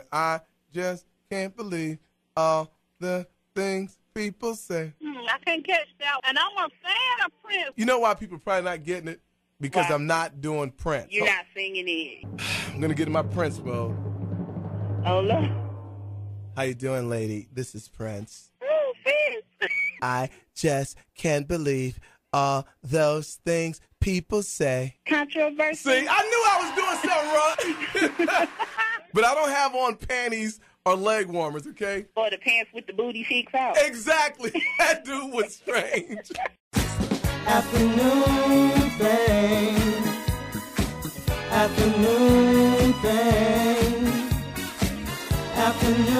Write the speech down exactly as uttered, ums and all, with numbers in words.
I just can't believe all the things people say. Hmm, I can't catch that. And I'm a fan of Prince. You know why people probably not getting it? Because Why? I'm not doing Prince. You're not singing it. I'm gonna get in my Prince mode. Oh, look. How you doing, lady? This is Prince. Oh, Prince. I just can't believe all those things people say. Controversy. See, I knew I was doing something wrong. But I don't have on panties or leg warmers, okay? Or the pants with the booty cheeks out. Exactly. That dude was strange. Afternoon thing. Afternoon thing. Afternoon